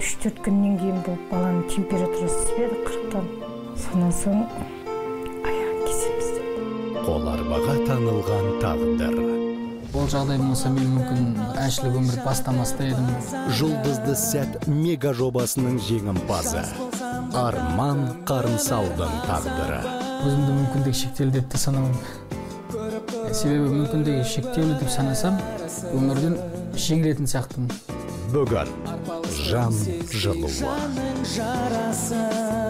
3-4 күннен кейін бұл баланың температурасы түспеді 40-тан. Сонан соң аяғын кесеміз. Қоларбаға танылған тағдыр. Ол жағдай болса мен мүмкін әншілік өмір бастамаста едім. Жұлдызды сәт мега жобасының жеңімпазы. Арман Қарынсаудың тағдыры. Өзімді мүмкіндік шектеулі деп те санамаймын. Себебі мүмкіндігі шектеулі деп санасам, өмірден жеңілетін сияқтымын. Бүгін жан жылуы.